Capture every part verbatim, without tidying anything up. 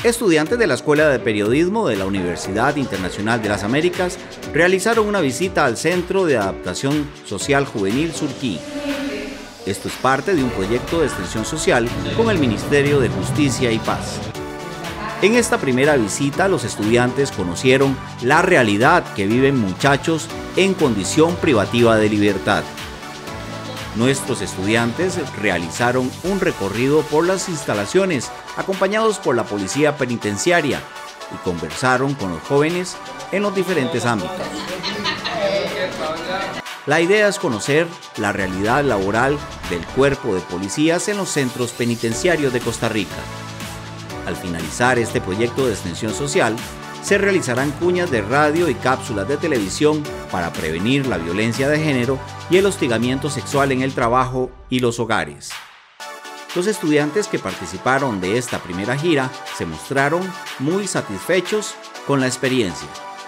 Estudiantes de la Escuela de Periodismo de la Universidad Internacional de las Américas realizaron una visita al Centro de Adaptación Social Juvenil Surquí. Esto es parte de un proyecto de extensión social con el Ministerio de Justicia y Paz. En esta primera visita, los estudiantes conocieron la realidad que viven muchachos en condición privativa de libertad. Nuestros estudiantes realizaron un recorrido por las instalaciones, acompañados por la policía penitenciaria, y conversaron con los jóvenes en los diferentes ámbitos. La idea es conocer la realidad laboral del cuerpo de policías en los centros penitenciarios de Costa Rica. Al finalizar este proyecto de extensión social, se realizarán cuñas de radio y cápsulas de televisión para prevenir la violencia de género y el hostigamiento sexual en el trabajo y los hogares. Los estudiantes que participaron de esta primera gira se mostraron muy satisfechos con la experiencia.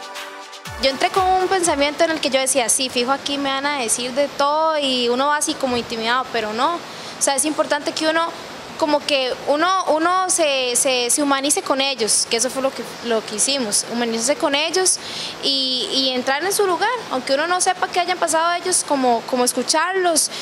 Yo entré con un pensamiento en el que yo decía, sí, fijo, aquí me van a decir de todo y uno va así como intimidado, pero no. O sea, es importante que uno, como que uno, uno se, se, se humanice con ellos, que eso fue lo que, lo que hicimos, humanizarse con ellos y, y entrar en su lugar, aunque uno no sepa qué hayan pasado ellos, como, como escucharlos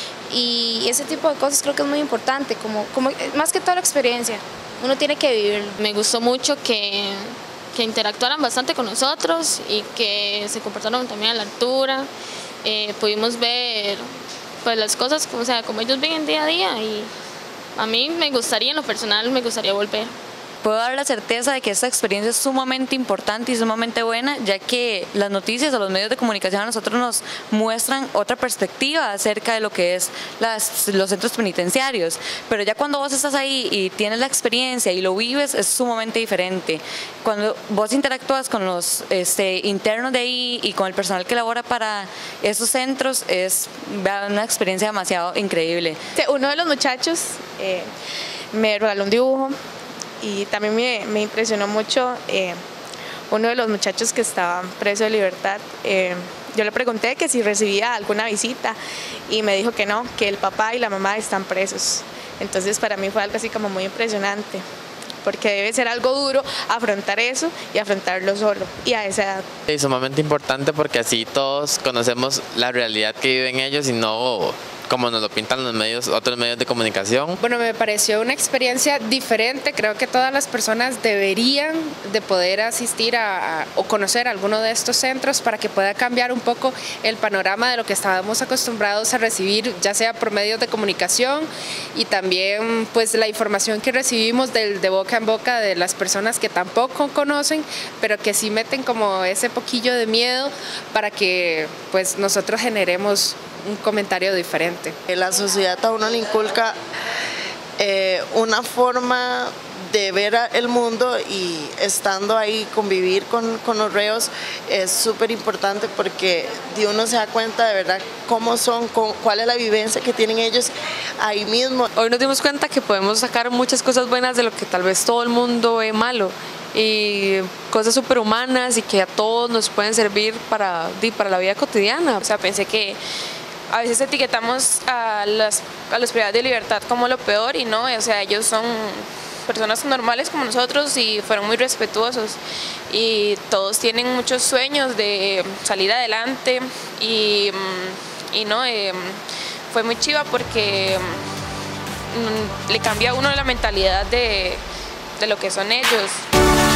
y ese tipo de cosas creo que es muy importante, como, como, más que toda la experiencia, uno tiene que vivirlo. Me gustó mucho que... que interactuaran bastante con nosotros y que se comportaron también a la altura. Eh, pudimos ver pues, las cosas, o sea, como ellos ven día a día, y a mí me gustaría, en lo personal, me gustaría volver. Puedo dar la certeza de que esta experiencia es sumamente importante y sumamente buena, ya que las noticias o los medios de comunicación a nosotros nos muestran otra perspectiva acerca de lo que es las, los centros penitenciarios. Pero ya cuando vos estás ahí y tienes la experiencia y lo vives, es sumamente diferente. Cuando vos interactúas con los este, internos de ahí y con el personal que labora para esos centros, es una experiencia demasiado increíble. Uno de los muchachos eh, me regaló un dibujo. Y también me, me impresionó mucho eh, uno de los muchachos que estaba preso de libertad. Eh, yo le pregunté que si recibía alguna visita y me dijo que no, que el papá y la mamá están presos. Entonces para mí fue algo así como muy impresionante, porque debe ser algo duro afrontar eso y afrontarlo solo y a esa edad. Es sumamente importante porque así todos conocemos la realidad que viven ellos y no como nos lo pintan los medios, otros medios de comunicación. Bueno, me pareció una experiencia diferente. Creo que todas las personas deberían de poder asistir a, a, o conocer alguno de estos centros para que pueda cambiar un poco el panorama de lo que estábamos acostumbrados a recibir, ya sea por medios de comunicación y también pues la información que recibimos del, de boca en boca de las personas que tampoco conocen, pero que sí meten como ese poquillo de miedo para que pues nosotros generemos un comentario diferente. La sociedad a uno le inculca eh, una forma de ver el mundo, y estando ahí, convivir con, con los reos es súper importante porque de uno se da cuenta de verdad cómo son, cómo, cuál es la vivencia que tienen ellos ahí mismo. Hoy nos dimos cuenta que podemos sacar muchas cosas buenas de lo que tal vez todo el mundo ve malo, y cosas superhumanas y que a todos nos pueden servir para, para la vida cotidiana. O sea, pensé que a veces etiquetamos a, las, a los privados de libertad como lo peor y no, o sea, ellos son personas normales como nosotros y fueron muy respetuosos y todos tienen muchos sueños de salir adelante y, y no, eh, fue muy chiva porque mm, le cambia a uno la mentalidad de, de lo que son ellos.